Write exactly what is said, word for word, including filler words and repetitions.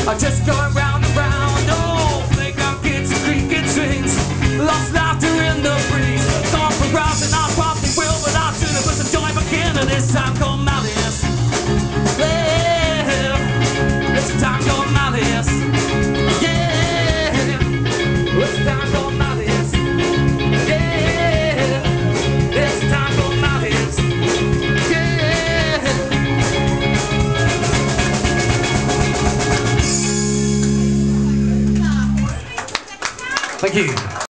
I'm just going round and round. Oh, playground kids and creaking strings, lost laughter in the breeze. Gone for browsing, I probably will, but I should have put some joy back in. And this time called Malice. Well, this time called Malice. Yeah, this time called Malice. Yeah, this time called Malice. Yeah. Thank you.